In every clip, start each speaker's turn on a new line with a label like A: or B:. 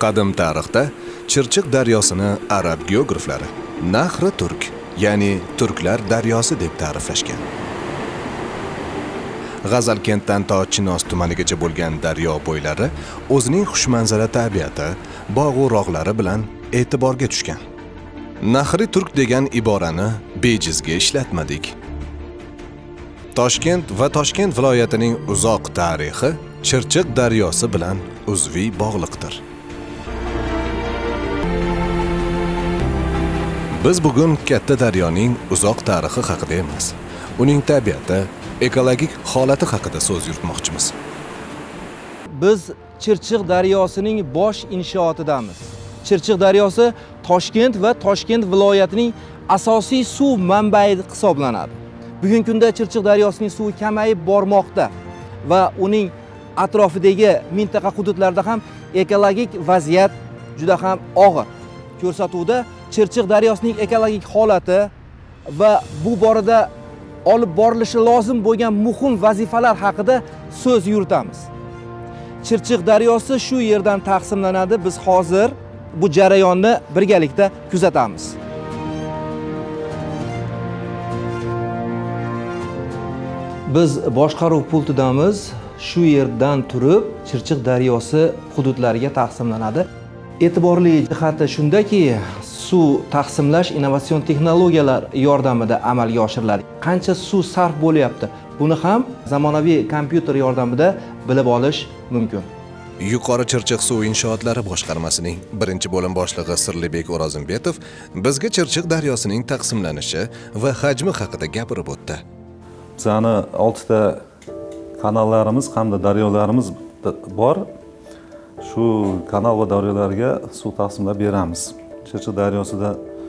A: Qadim tarixda Chirchiq daryosini arab geograflari Nahri Turk, ya'ni turklar daryosi deb ta'riflashgan. G'azalkentdan to Chinoz tumanigacha bo'lgan daryo bo'ylari o'zining xushmanzara tabiati, bog' rog'lari bilan e'tiborga tushgan. Nahri Turk degan iborani bejizga ishlatmadik. Toshkent va Toshkent viloyatining uzoq tarixi Chirchiq daryosi bilan uzviy bog'liqdir. Biz bugun katta daryoning uzoq tarixi haqida emas, uning tabiati, ekologik holati haqida so'z yuritmoqchimiz.
B: Biz Chirchiq daryosining bosh inshootidamiz. Chirchiq daryosi Toshkent va Toshkent viloyatining asosiy suv manbai hisoblanadi. Bugungi kunda Chirchiq daryosining suvi kamayib bormoqda va uning atrofidagi mintaqa hududlarda ham ekologik vaziyat juda ham og'ir. Ko'rsatuvda Chirchiq daryosining ekologik holati va bu borada olib borilishi lozim bo'lgan muhim vazifalar haqida so'z yuritamiz. Chirchiq daryosi shu yerdan taqsimlanadi. Biz hozir bu jarayonni birgalikda kuzatamiz. Biz boshqaruv pultidamiz. Shu yerdan turib Chirchiq daryosi hududlariga taqsimlanadi. E'tiborli jihati shundaki, suv taqsimlash innovatsion texnologiyalar yordamida amalga oshiriladi. Qancha suv sarf bo'lyapti, buni ham zamonaviy kompyuter yordamida bilib olish mumkin.
A: Yuqori Chirchiq suv inshootlari boshqarmasining birinchi bo'lim boshlig'i Sirlibek O'rozimbetov bizga Chirchiq daryosining taqsimlanishi va hajmi haqida gapirib o'tdi.
C: Bizning 6 ta kanallarimiz hamda daryolarimiz bor. Shu kanal va daryolarga suv taqsimlab beramiz. Chirchiq daryosida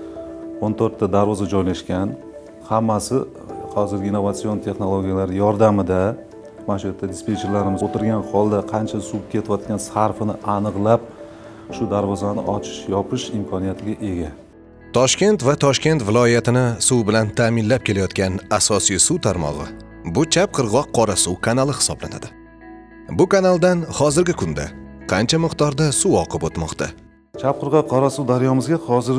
C: 14 ta darvoza joylashgan. Hammasi hozirgi innovatsion texnologiyalar yordamida mana shu yerda dispetcherlarimiz o'tirgan holda qancha suv ketayotgan sarfini aniqlab, shu darvozani ochish, yopish imkoniyatiga ega.
A: Toshkent va Toshkent viloyatini suv bilan ta'minlab kelayotgan asosiy suv tarmog'i bu chap qirg'oq Qorasuv kanali hisoblanadi. Bu kanaldan hozirgi kunda qancha miqdorda suv oqib o'tmoqda?
C: Chapqirg'oq Qorasuv daryomizga hozir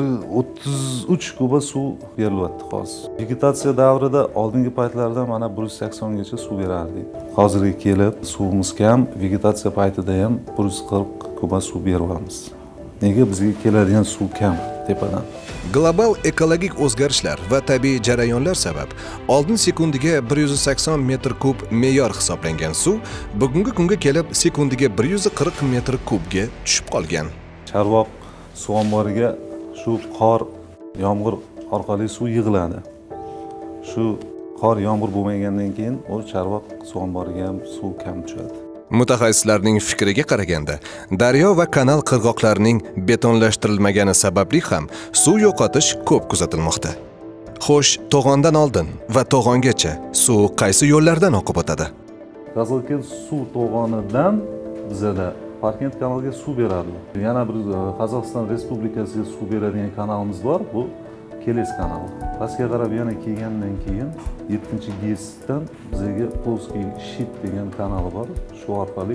C: 33 kuba suv berilyapti hozir. Vegetatsiya davrida oldingi paytlarda mana 180 gacha suv berardik. Hozirga kelib suvimiz kam, vegetatsiya paytida ham 140 kuba suv beryapmiz. Nega bizga keladigan suv kam tepadan?
A: Global ekologik o'zgarishlar va tabiiy jarayonlar sabab oldin sekundiga 180 metr kub me'yor hisoblangan suv bugungi kunga kelib sekundiga 140 metr kubga tushib qolgan.
C: Charvoq suv omboriga shu qor, yomg'ir orqali suv yig'iladi. Shu qor, yomg'ir bo'lmagandan keyin o Charvoq suv omboriga ham suv kam tushadi.
A: Mutaxassislarning fikriga qaraganda, daryo va kanal qirg'oqlarining betonlashtirilmagani sababli ham suv yo'qotish ko'p kuzatilmoqda. Xo'sh, to'g'ondan oldin va to'g'ongacha suv qaysi yo'llardan oqib o'tadi?
C: G'azalkent suv to'g'onidan bizada Parkent kanaliga suv beradi. Yana bir Qozog'iston Respublikasiga suv beradigan kanalimiz bor, bu Keles kanali. Pastga qarab yana kelgandan keyin 7-GESdan bizga Polskiy Ship degan kanali bor. Shu orqali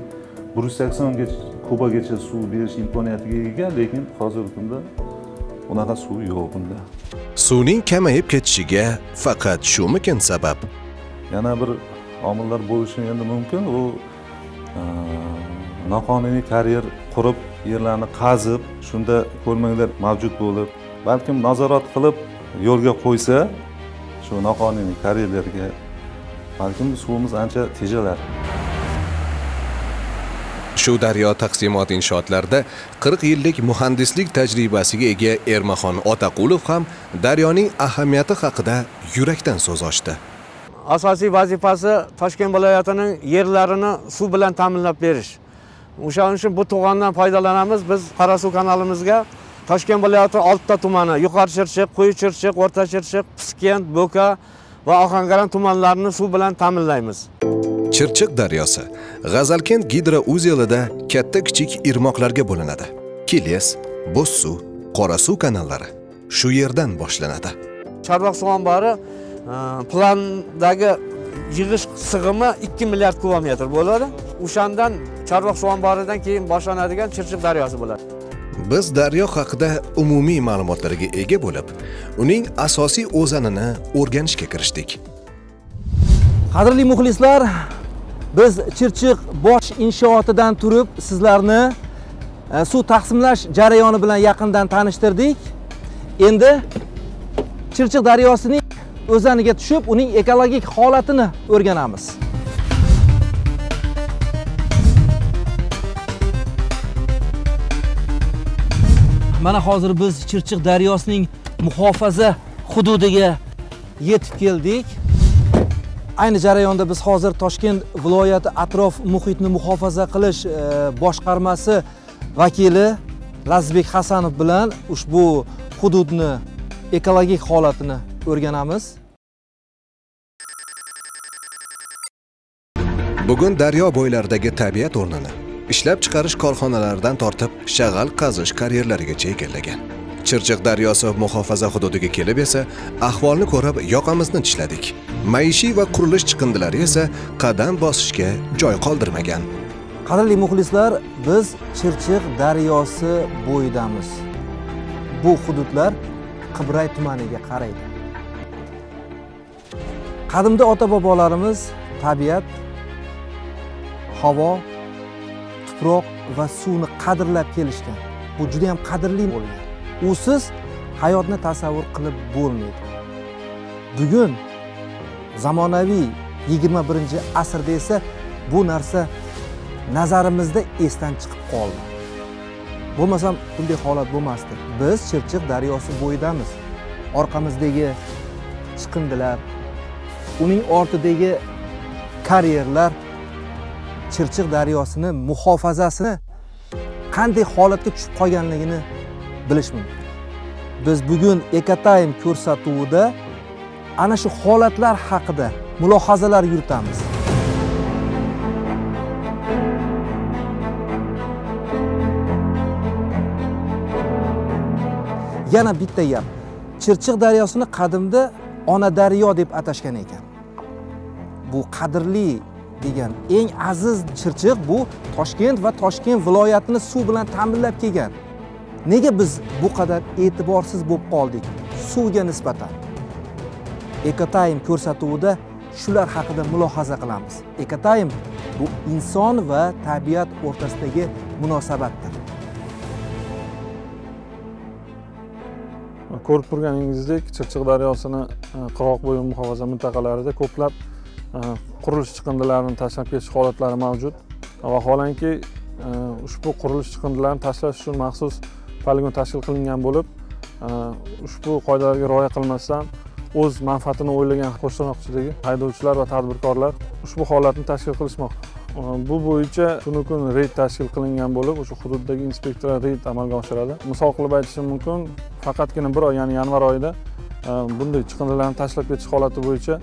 C: 180 kubagacha suv berish imkoniyatiga ega, lekin hozirgi kunda unaqa suv yo'q bunda.
A: Suvning kamayib ketishiga faqat shumikin sabab?
C: Yana bir omillar bo'lishi endi mumkin. U noqonuniy karyer qurib, yerlarni qazib, shunda ko'lmaklar mavjud bo'lib, balkim nazorat qilib yo'lga qo'ysa, shu noqonuniy karyerlarga balkim suvimiz ancha tejalar.
A: Shu daryo taqsimot inshootlarida 40 yillik muhandislik tajribasiga ega Ermaxon Otaqulov ham daryoning ahamiyati haqida yurakdan so'z ochdi.
D: Asosiy vazifasi Toshkent viloyatining yerlarini suv bilan ta'minlab berish. O'shaning uchun bu to'g'ondan foydalanamiz. Biz Qorasuv kanalimizga Toshkent viloyati 6 ta tumani, Yuqori Chirchiq, Quyi Chirchiq, O'rta Chirchiq, Piskent, Bo'ka va Ohangaron tumanlarini suv bilan ta'minlaymiz.
A: Chirchiq daryosi G'azalkent gidrouzelida katta-kichik irmoqlarga bo'linadi. Keles, Bo'zsuv, Qorasuv kanallari shu yerdan boshlanadi.
D: Charvoq suv ombori plandagi yig'ish sig'imi 2 milliard kubometr bo'ladi. O'shandan Charvoq suv omboridan keyin boshlanadigan Chirchiq daryosi bo'ladi.
A: Biz daryo haqida umumiy ma'lumotlarga ega bo'lib, uning asosiy o'zanini o'rganishga kirishdik.
B: Qadrli muxlislar, biz Chirchiq bosh inshootidan turib sizlarni suv taqsimlash jarayoni bilan yaqindan tanishtirdik. Endi Chirchiq daryosining o'zaniga tushib, uning ekologik holatini o'rganamiz. Mana hozir biz Chirchiq daryosining muhofaza hududiga yetib keldik. Ayni jarayonda biz hozir Toshkent viloyati atrof muhitni muhofaza qilish boshqarmasi vakili Lazizbek Hasanov bilan ushbu hududni ekologik holatini o'rganamiz.
A: Bugun daryo bo'ylaridagi tabiat o'rnini ishlab chiqarish korxonalaridan tortib shag'al qazish karyerlarigacha egallagan. Chirchiq daryosi muhofaza hududiga kelib esa ahvolni ko'rib yoqamizni tishladik. Maishiy va qurilish chiqindilari esa qadam bosishga joy qoldirmagan.
B: Qadrli muxlislar, biz Chirchiq daryosi bo'yidamiz. Bu hududlar Qibray tumaniga qaraydi. Qadimda ota-bobolarimiz tabiat, havo, tuproq va suvni qadrlab kelishgan. Bu juda ham qadrli bo'lgan. Usiz hayotni tasavvur qilib bo'lmaydi. Bugun zamonaviy 21-asrda esa bu narsa nazarimizda esdan chiqib qoldi. Bo'lmasam bunday holat bo'lmasdi. Biz Chirchiq daryosi bo'yidamiz. Orqamizdagi chiqindilar, uning ortidagi karyerlar Chirchiq daryosini muhofazasini qanday holatga tushib qolganligini bilish mumkin. Biz bugun Ekotime ko'rsatuvida ana shu holatlar haqida mulohazalar yuritamiz. Yana bitta gap. Chirchiq daryosini qadimda ona daryo deb atashgan ekan. Bu qadrli degan eng aziz Chirchiq bu Toshkent va Toshkent viloyatini suv bilan ta'minlab kelgan. Nega biz bu qadar e'tiborsiz bo'lib qoldik suvga nisbatan? Ekotime ko'rsatuvida shular haqida mulohaza qilamiz. Ekotime bu inson va tabiat o'rtasidagi munosabatdir.
E: Ko'rib turganingizdek, Chirchiq daryosini qirg'oq bo'yi muhofaza mintaqalarida ko'plab qurilish chiqindilarini tashlab ketish holatlari mavjud. Vaholanki, ushbu qurilish chiqindilarini tashlash uchun maxsus poligon tashkil qilingan bo'lib, ushbu qoidalarga rioya qilmasdan o'z manfaatini o'ylagan qo'shtirnoqchidagi haydovchilar va tadbirkorlar ushbu holatni tashkil qilishmoqda. Bu bo'yicha kun reyd tashkil qilingan bo'lib, o'sha hududdagi inspektorlar reyd amalga oshiradi. Misol qilib aytishim mumkin, faqatgina bir oy, ya'ni yanvar oyida bunday chiqindilarni tashlab ketish holati bo'yicha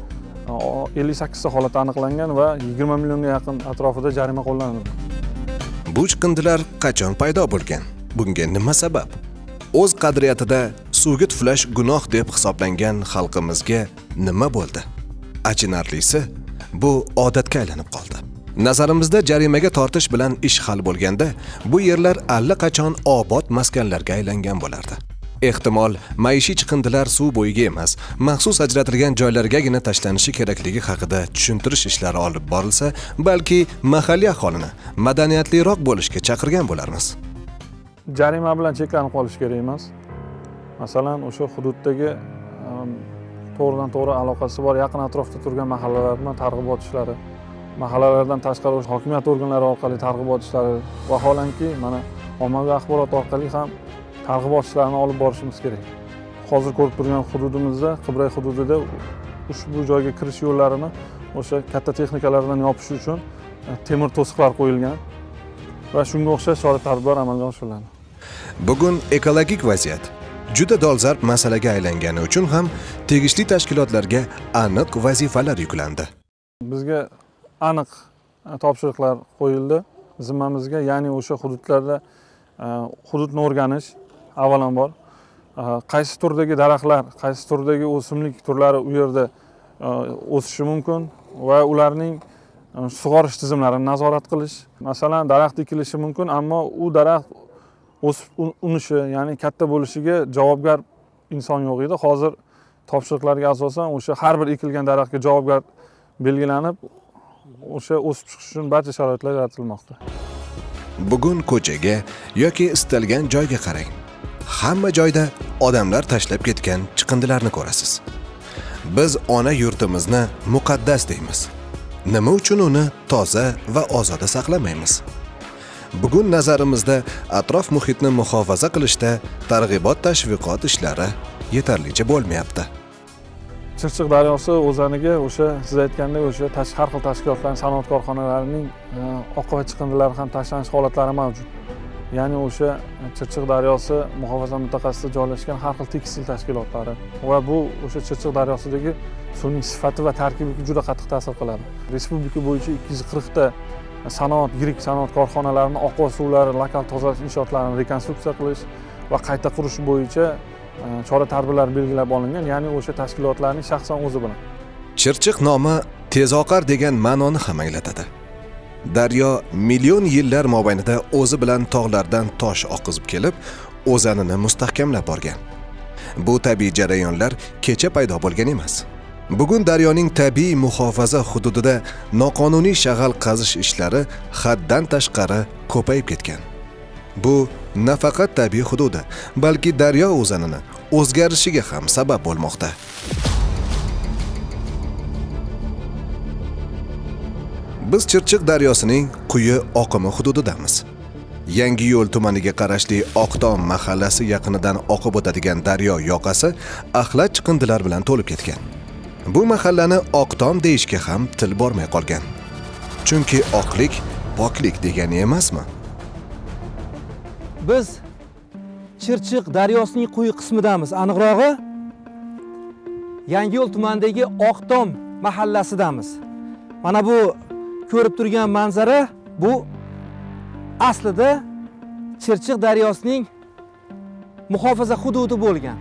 E: 58 ta holat aniqlangan va 20 millionga yaqin atrofida jarima qo'llanildi.
A: Bu chiqindilar qachon paydo bo'lgan? Bunga nima sabab? O'z qadriyatida suvga tuflash gunoh deb hisoblangan xalqimizga nima bo'ldi? Achinarlisi, bu odatga aylanib qoldi. Nazarimizda jarimaga tortish bilan ish hal bo'lganda, bu yerlar allaqachon obod maskanlarga aylangan bo'lardi. Ehtimol, maishiy chiqindilar suv bo'yiga emas, maxsus ajratilgan joylargagina tashlanishi kerakligi haqida tushuntirish ishlari olib borilsa, balki mahalliy aholini madaniyatliroq bo'lishga chaqirgan bo'larmiz.
E: Jarima bilan cheklanib qolish kerak emas. Masalan, o'sha hududdagi to'g'ridan to'g'ri aloqasi bor yaqin atrofda turgan mahallalar bilan targ'ibot ishlari, mahallalardan tashqari hokimiyat organlari orqali targ'ibot ishlari, vaholanki mana ommaviy axborot orqali ham targ'ibot ishlarini olib borishimiz kerak. Hozir ko'rib turgan hududimizda, Qibray hududida ushbu joyga kirish yo'llarini o'sha katta texnikalardan yopish uchun temir to'siqlar qo'yilgan va shunga o'xshash chora-tadbirlar amalga oshiriladi.
A: Bugun ekologik vaziyat juda dolzarb masalaga aylangani uchun ham tegishli tashkilotlarga aniq vazifalar yuklandi.
E: Bizga aniq topshiriqlar qo'yildi zimmamizga, ya'ni o'sha hududlarda hududni o'rganish avvalambor, qaysi turdagi daraxtlar, qaysi turdagi o'simlik turlari u yerda o'sishi mumkin va ularning sug'orish tizimlarini nazorat qilish. Masalan, daraxt ekilishi mumkin, ammo u daraxt o'sib unishi, ya'ni katta bo'lishiga javobgar inson yo'q edi. Hozir topshiriqlarga asosan o'sha har bir ekilgan daraxtga javobgar belgilanib, o'sha o'sib chiqish uchun barcha sharoitlar yaratilmoqda.
A: Bugun ko'chaga yoki istalgan joyga qarang. Hamma joyda odamlar tashlab ketgan chiqindilarni ko'rasiz. Biz ona yurtimizni muqaddas deymiz. Nima uchun uni toza va ozoda saqlamaymiz? Bugun nazarimizda atrof muhitni muhofaza qilishda targ'ibot tashviqot ishlari yetarlicha bo'lmayapti.
E: Chirchiq daryosi o'zaniga o'sha siz aytgandek o'sha har xil tashkilotlarning, sanoat korxonalarining oqova chiqindilari ham tashlanish holatlari mavjud. Ya'ni o'sha Chirchiq daryosi muhofaza mintaqasida joylashgan har xil tekstil tashkilotlari va bu o'sha Chirchiq daryosidagi suvning sifati va tarkibiga juda qattiq ta'sir qiladi. Respublika bo'yicha 240 ta sanoat, yirik sanoat korxonalarining oqova suvlari lokal tozalash inshootlarini rekonstruksiya qilish va qayta qurish bo'yicha chora-tadbirlar belgilab olingan, ya'ni o'sha tashkilotlarning shaxsan o'zi bilan.
A: Chirchiq nomi tezoqar degan ma'noni ham anglatadi. Daryo million yillar mobaynida o'zi bilan tog'lardan tosh oqizib kelib, o'zanini mustahkamlab borgan. Bu tabiiy jarayonlar kecha paydo bo'lgan emas. Bugun daryoning tabiiy muhofaza hududida noqonuniy shag'al qazish ishlari haddan tashqari ko'payib ketgan. Bu nafaqat tabiiy hududi, balki daryo o'zanini o'zgarishiga ham sabab bo'lmoqda. Biz Chirchiq daryosining quyi oqimi hududidamiz. Yangiyo'l tumaniga qarashli Oqtom mahallasi yaqinidan oqib o'tadigan daryo yoqasi axlat chiqindilar bilan to'lib ketgan. Bu mahallani Oqtom deyishga ham til bormay qolgan. Chunki oqlik poklik degani emasmi?
B: Biz Chirchiq daryosining quyi qismidamiz. Aniqrog'i Yangiyo'l tumanidagi Oqtom mahallasidamiz. Mana bu ko'rib turgan manzara bu aslida Chirchiq daryosining muhofaza hududi bo'lgan.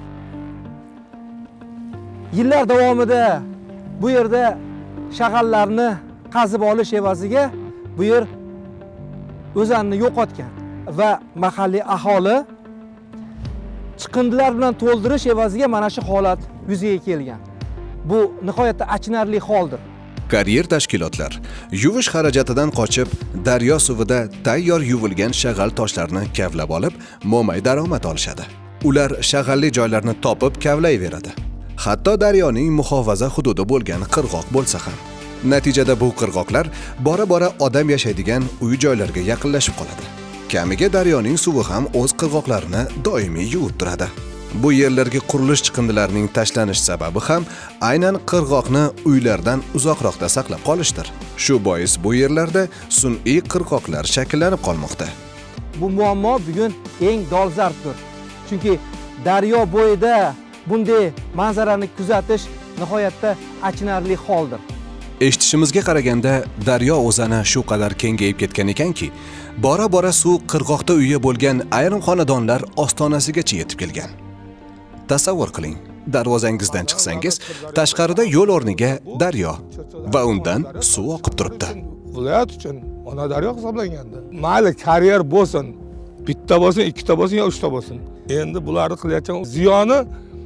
B: Yillar davomida bu yerda shag'allarni qazib olish evaziga bu yer o'zanini yo'qotgan va mahalliy aholi chiqindilar bilan to'ldirish evaziga mana shu holat yuzaga kelgan. Bu nihoyatda achinarli holdir.
A: Karyer tashkilotlar yuvish xarajatidan qochib, daryo suvida tayyor yuvilgan shag'al toshlarni kavlab olib, mo'may daromad olishadi. Ular shag'alli joylarni topib kavlayveradi. Hatto daryoning muhofaza hududi bo'lgan qirg'oq bo'lsa ham. Natijada bu qirg'oqlar bora-bora odam yashaydigan uy-joylarga yaqinlashib qoladi. Kamiga daryoning suvi ham o'z qirg'oqlarini doimiy yuvib turadi. Bu yerlarga qurilish chiqindilarining tashlanish sababi ham aynan qirg'oqni uylardan uzoqroqda saqlab qolishdir. Shu bois bu yerlarda sun'iy qirg'oqlar shakllanib qolmoqda.
B: Bu muammo bugun eng dolzarbdir. Chunki daryo bo'yida bunday manzarani kuzatish nihoyatda achinarli holdir.
A: Eshitishimizga qaraganda daryo o'zani shu qadar kengayib ketgan ekanki, bora-bora suv qirg'oqda uyi bo'lgan ayrim xonadonlar ostonasigacha yetib kelgan. Tasavvur qiling, darvozangizdan chiqsangiz, tashqarida yo'l o'rniga daryo va undan suv oqib turibdi.
F: Viloyat uchun ona daryo hisoblanganda, mayli karyer bo'lsin, bitta bo'lsin, ikkita bo'lsin yo uchta bo'lsin. Endi bularni qilayotgan ziyoni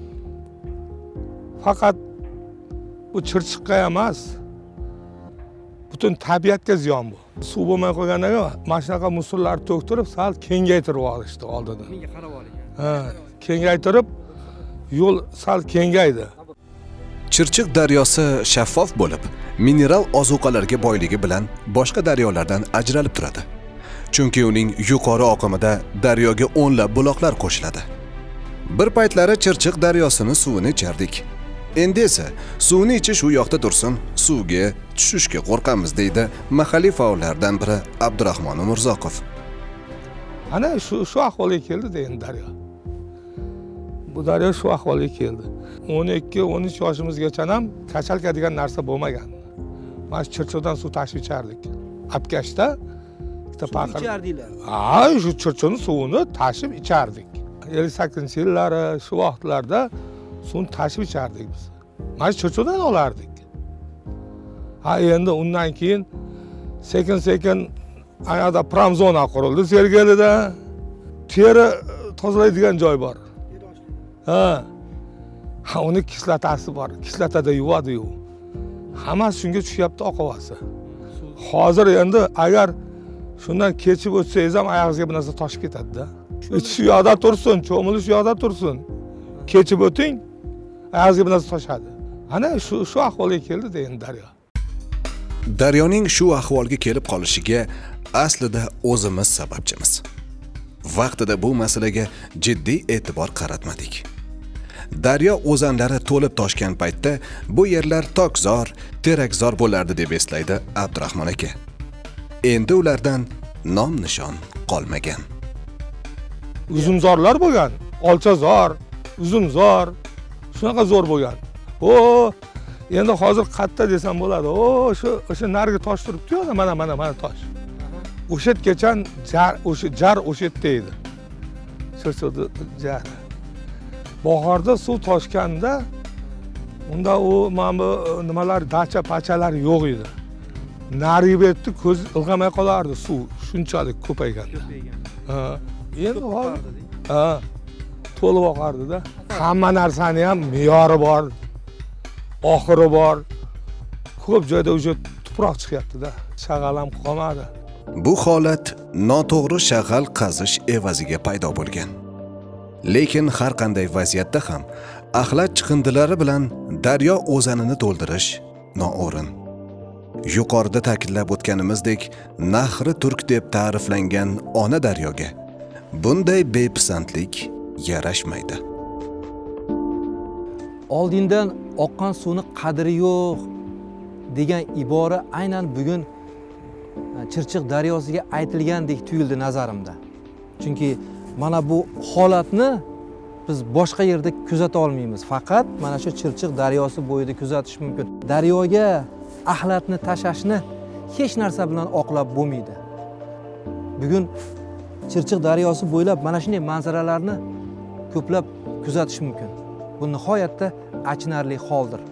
F: faqat bu Chirchiqqa emas, butun tabiatga ziyon bu. Suv bo'lmay qolgandan keyin mana shunaqa musullarni to'ktirib, sal kengaytirib olishdi oldidan. Menga qarab oling. Ha, kengaytirib yo'l sal kengaydi.
A: Chirchiq daryosi shaffof bo'lib, mineral ozuqalarga boyligi bilan boshqa daryolardan ajralib turadi. Chunki uning yuqori oqimida daryoga o'nlab buloqlar qo'shiladi. Bir paytlari Chirchiq daryosini suvini ichardik. Endi esa suvni ichish u yoqda tursin, suvga tushishga qo'rqamiz deydi mahalliy faollardan biri Abdurahmon Umurzoqov.
F: Ana shu ahvolga keldi deyin daryo. Bu daryo shu ahvolga keldi. 12-13 yoshimizgacha ham kachalka degan narsa bo'lmagan. Mana Chirchiqdan suv tashib ichardik. Apkashda bitta paqir ichardilar. Ha, shu Chirchiqning suvini tashib ichardik. 58-yillari shu vaqtlarda suvni tashib ichardik biz. Mana Chirchiqdan olardik. Ha, endi undan keyin sekin-sekin ayada pramzona qurildi Sergelida. teri tozalaydigan joy bor. Ha, uni kislotasi bor. Kislotada yuvadi-yu. Hammasi shunga tushyapti oqavasi. Hozir endi agar shundan kechib o'tsangiz ham oyog'ingizga bir narsa toshib ketadi-da. Shu yoqda tursin, cho'milish yoqda tursin. Kechib o'ting, oyog'ingizga bir narsa toshadi. Ana shu ahvolga keldi endi daryo.
A: Daryoning shu ahvolga kelib qolishiga aslida o'zimiz sababchimiz. Vaqtida bu masalaga jiddiy e'tibor qaratmadik. Daryo o'zanlari to'lib toshgan paytda bu yerlar tokzor, terakzor bo'lardi deb eslaydi Abdurahmon aka. Endi ulardan nom-nishon qolmagan.
F: Uzumzorlar bo'lgan, olchazor, uzumzor, shunaqa zo'r bo'lgan. Endi hozir qatta desam bo'ladi. O'sha narigi tosh turibdi-yu, mana tosh. O'sha yergacha jar o'sha yerda edi. Sirso'da jar. Bahorda suv toshganda unda mana bu nimalar, dacha-pachalar yo'q edi. Narigi betni ko'z ilg'amay qolardi suv shunchalik ko'payganda. Endi to'lib oqardi-da. Hamma narsani ham me'yori bor, oxiri bor. Ko'p joyda o'sha tuproq chiqyapti-da. Shag'al ham qolmadi.
A: Bu holat noto'g'ri shag'al qazish evaziga paydo bo'lgan. Lekin har qanday vaziyatda ham axlat chiqindilari bilan daryo o'zanini to'ldirish noo'rin. Yuqorida ta'kidlab o'tganimizdek, Nahri Turk deb ta'riflangan ona daryoga bunday bepisandlik yarashmaydi.
B: Oldindan oqqan suvni qadri yo'q degan ibora aynan bugun Chirchiq daryosiga aytilgandek tuyuldi nazarimda. Chunki mana bu holatni biz boshqa yerda kuzata olmaymiz. Faqat mana shu Chirchiq daryosi bo'yida kuzatish mumkin. Daryoga axlatni tashashni hech narsa bilan oqlab bo'lmaydi. Bugun Chirchiq daryosi bo'ylab mana shunday manzaralarni ko'plab kuzatish mumkin. Bu nihoyatda achinarli holdir.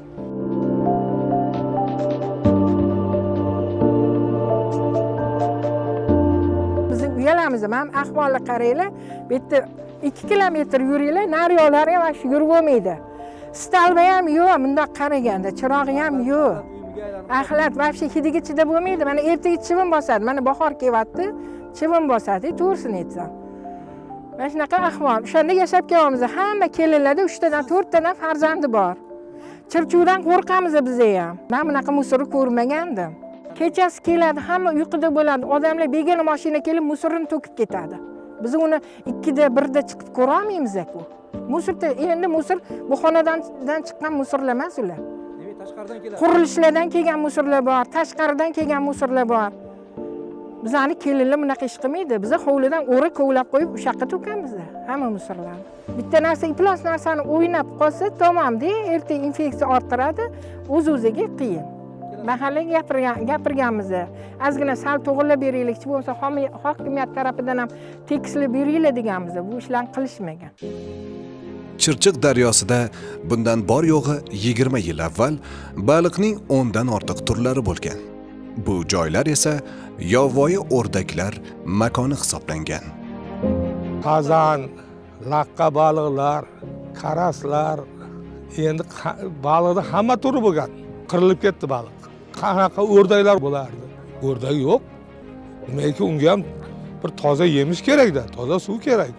G: Biz uyalamiz, ham ahvolni qaranglar. Bu yerda 2 kilometr yuringlar, naryolar ham shu yurib bo'lmaydi. Stalba ham yo'q, bundoq qaraganda, chirog'i ham yo'q. Axlat vobshe hidiga chidab bo'lmaydi. Mana ertaga chivin bosadi. Mana bahor kelyapti, chivin bosadi, to'g'risini aytsam. Mana shunaqa ahvol. O'shanda yashab kelyapmiz. Hamma kelinlarda 3 tadan 4 tadan farzandi bor. Chirchuvdan qo'rqamiz biz ham. Men bunaqa musorni ko'rmagandim. Kechasi keladi, hamma uyquda bo'ladi. Odamlar begona mashina kelib musorni to'kib ketadi. Biz uni 2da 1da chiqib ko'ra olmaymiz-ku. Musorda endi musor bu xonadan chiqqan musorlar emas ular. Qurilishlardan kelgan musorlar bor, tashqaridan kelgan musorlar bor. Bizani kelinlar bunaqa ish qilmaydi. Biz hovlidan o'ra kovlab qo'yib o'sha yoqqa to'kamiz hamma musorlarni. Bitta narsa, iflos narsani o'ynab qolsa tamomda, erta infeksiya orttiradi, o'z-o'ziga qiyin. Mahallaga gapirganmiz. Ozgina sal to'g'rilab beraylikchi bo'lsa, hokimiyat tarafidan ham tekislab beringlar deganmiz. Bu ishlarni qilishmagan.
A: Chirchiq daryosida bundan bor yo'g'i 20 yil avval baliqning 10 dan ortiq turlari bo'lgan. Bu joylar esa yovvoyi o'rdaklar makoni hisoblangan.
F: Qazan, laqqa baliqlar, karaslar, endi baliqda hamma turi bo'lgan. Qirilib ketdi baliq. Qanaqa o'rdaklar bo'lardi? O'rdak yo'q. Nimaiki unga ham bir toza yemish kerak-da, toza suv kerak.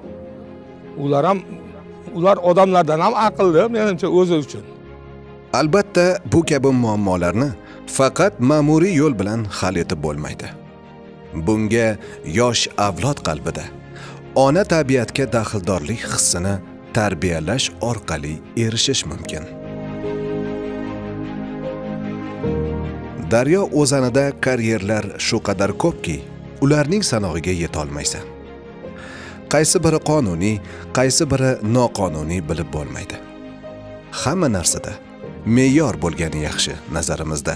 F: Ular odamlardan ham aqlli, menimcha o'zi uchun.
A: Albatta, bu kabi muammolarni faqat ma'muriy yo'l bilan hal etib bo'lmaydi. Bunga yosh avlod qalbida ona tabiatga daxldorlik hissini tarbiyalash orqali erishish mumkin. Daryo o'zanida karyerlar shu qadar ko'pki, ularning sanog'iga yeta olmaysan. Qaysi biri qonuniy, qaysi biri noqonuniy bilib bo'lmaydi. Hamma narsada me'yor bo'lgani yaxshi nazarimizda.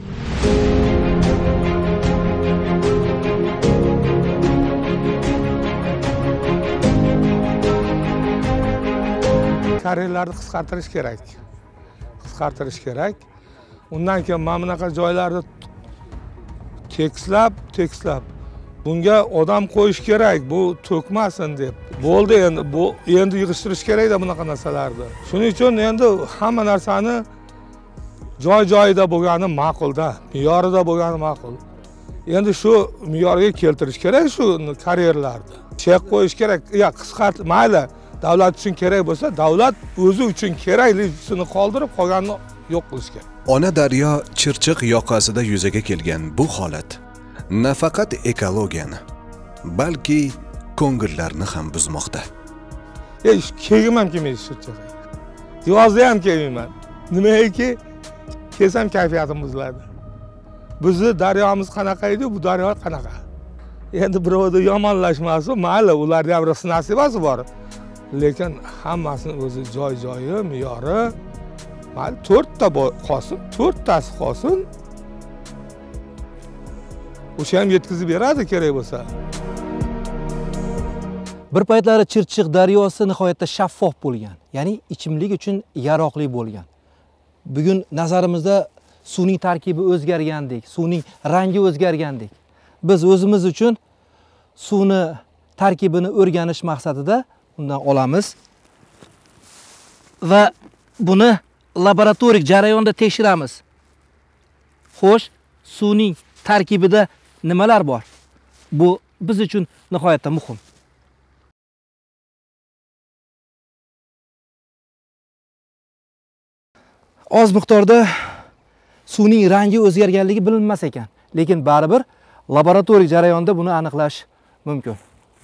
F: Karyerlarni qisqartirish kerak. Qisqartirish kerak. Undan keyin mana bunaqa joylarni tekislab Bunga odam qo'yish kerak, bu to'kmasin deb. Bo'ldi endi, bu endi yig'ishtirish kerak-da bunaqa narsalarni. Shuning uchun endi hamma narsani joy-joyida bo'lgani ma'qul-da, me'yorida bo'lgani ma'qul. Endi shu me'yorga keltirish kerak shu karyerlarni. Chek qo'yish kerak, qisqart, mayli, davlat uchun kerak bo'lsa, davlat o'zi uchun keraklisini qoldirib, qolganini yo'q qilish kerak.
A: Ona daryo Chirchiq yoqasida yuzaga kelgan bu holat nafaqat ekologiyani, balki ko'ngillarni ham buzmoqda.
F: Kelgim ham kelmaydi Chirchiqqa. Yozda ham kelmayman. Nimaki kelsam kayfiyatim buziladi. Bizni daryomiz qanaqa edi, bu daryo qanaqa? Endi birovda yomonlashmasi, mayli, ularda ham rizq nasibasi bor. Lekin hammasini o'zi joy-joyi, me'yori, mayli 4 ta qolsin, 4 tasi qolsin. O'sha ham yetkazib beradi kerak bo'lsa.
B: Bir paytlari Chirchiq daryosi nihoyatda shaffof bo'lgan, ya'ni ichimlik uchun yaroqli bo'lgan. Bugun nazarimizda suvning tarkibi o'zgargandek, suvning rangi o'zgargandek. Biz o'zimiz uchun suvni tarkibini o'rganish maqsadida undan olamiz va buni laboratorik jarayonda tekshiramiz. Xo'sh, suvning tarkibida nimalar bor? Bu biz uchun nihoyatda muhim. Oz miqdorda suvning rangi o'zgarganligi bilinmas ekan, lekin baribir laboratorik jarayonda buni aniqlash mumkin.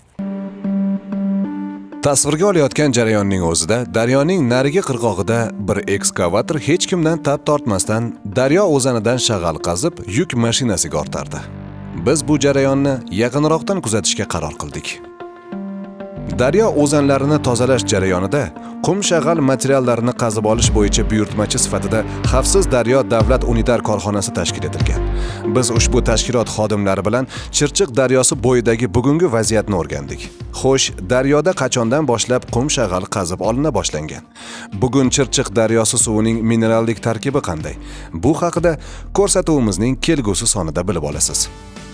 A: Tasvirga olayotgan jarayonning o'zida daryoning narigi qirg'og'ida bir ekskavator hech kimdan tap tortmasdan daryo o'zanidan shag'al qazib yuk mashinasiga ortardi. Biz bu jarayonni yaqinroqdan kuzatishga qaror qildik. Daryo o'zanlarini tozalash jarayonida qum shag'al materiallarini qazib olish bo'yicha buyurtmachi sifatida Xavfsiz daryo davlat unitar korxonasi tashkil etilgan. Biz ushbu tashkilot xodimlari bilan Chirchiq daryosi bo'yidagi bugungi vaziyatni o'rgandik. Xo'sh, daryoda qachondan boshlab qum shag'al qazib olina boshlangan? Bugun Chirchiq daryosi suvining minerallik tarkibi qanday? Bu haqida ko'rsatuvimizning kelgusi sonida bilib olasiz.